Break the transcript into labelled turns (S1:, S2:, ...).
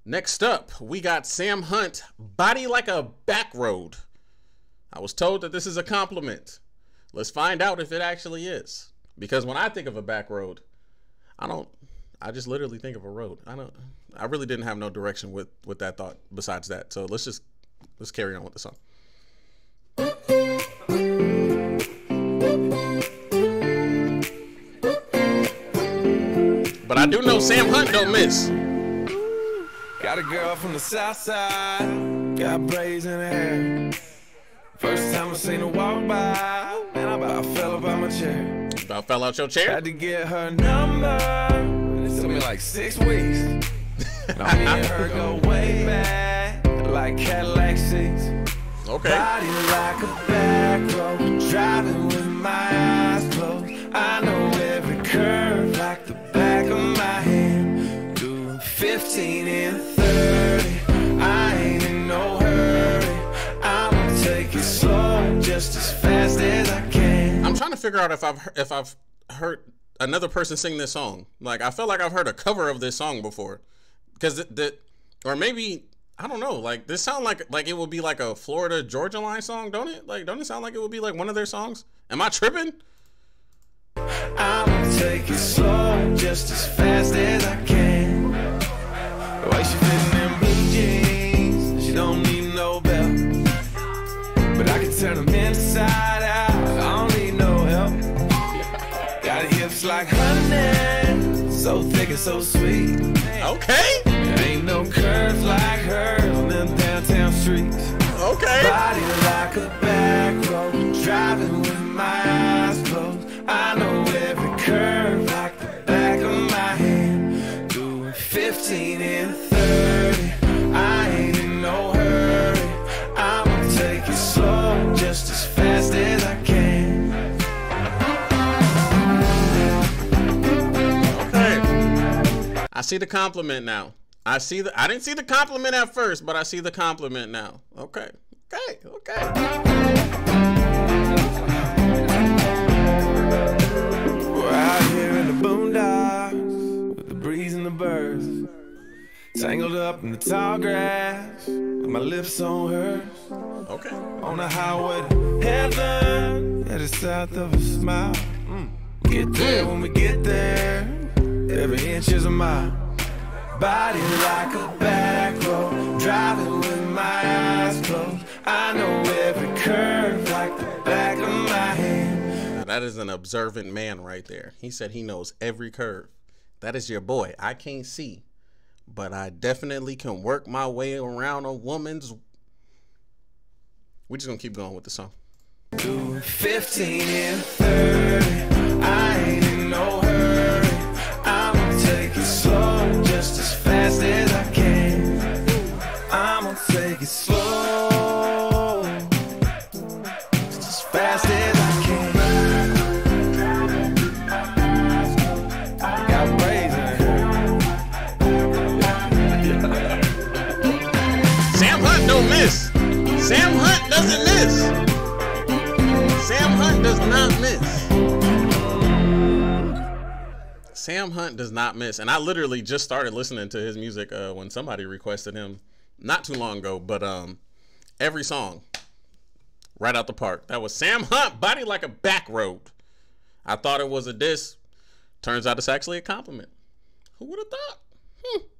S1: Next up, we got Sam Hunt, Body Like a Back Road. I was told that this is a compliment. Let's find out if it actually is. Because when I think of a back road, I just literally think of a road. I really didn't have no direction with that thought besides that. So let's carry on with the song. But I do know Sam Hunt don't miss.
S2: Got a girl from the south side, got braids in her hair. First time I seen her walk by, man, I about fell up out my chair.
S1: About fell out your chair?
S2: Had to get her number, and it took me like 6 weeks. Now me and her go way back, like Cadillac seats.
S1: Okay.
S2: Body like a back road, driving with my eyes closed. I know every curve like the back of my hand. Doing 15 and 30, I ain't in no hurry. I'ma take it slow, just as fast as I can.
S1: I'm trying to figure out if I've heard another person sing this song. Like, I feel like I've heard a cover of this song before, because or maybe, I don't know. Like, this sound like it would be like a Florida Georgia Line song, don't it? Like, don't it sound like it would be like one of their songs? Am I tripping?
S2: I'ma take it slow, just as fast as I can. The way she fit in them blue jeans, she don't need no belt. But I can turn them inside out, I don't need no help. Got her hips like honey, so thick and so sweet.
S1: Okay.
S2: There ain't no curves like hers on them downtown streets.
S1: Okay.
S2: Body like a back road, driving with my eyes closed. I know every curve like the back of my hand. Doing 15 and 30, I ain't in no hurry. I'ma take it slow, just as fast as I can.
S1: Okay. I see the compliment now. I didn't see the compliment at first, but I see the compliment now. Okay. Okay.
S2: We're out here in the boondocks with the breeze and the birds, tangled up in the tall grass with my lips on hers.
S1: Okay.
S2: On the highway to heaven, headed south of a smile. Get there when we get there, every inch is a mile. Body like a back road, driving with my eyes closed. I know every curve like the back of my hand.
S1: Now that is an observant man right there. He said he knows every curve. That is your boy. I can't see, but I definitely can work my way around a woman's. We're just gonna keep going with the song.
S2: 15 and 30, I ain't in no hurry. I'ma take it slow, just as fast as I can. I'ma take it slow, just as fast as I can. Got braids in her.
S1: Sam Hunt don't miss. Sam Hunt doesn't miss. Sam Hunt does not miss. Sam Hunt does not miss. And I literally just started listening to his music when somebody requested him not too long ago. But every song, right out the park. That was Sam Hunt, Body Like a Back Road. I thought it was a diss. Turns out it's actually a compliment. Who would have thought?